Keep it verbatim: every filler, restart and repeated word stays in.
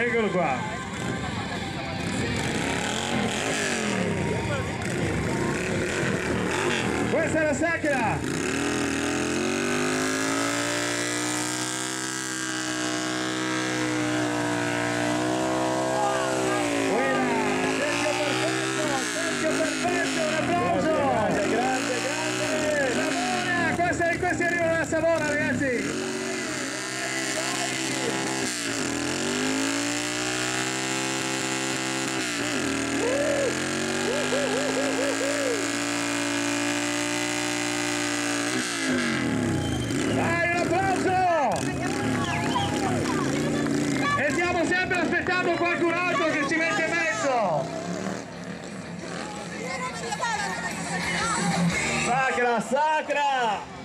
Eccolo qua. Questa è la Sacra. Questi arrivano da Savona, ragazzi! Dai, un applauso! E stiamo sempre aspettando qualcun altro che ci mette in mezzo! Sacra, Sacra!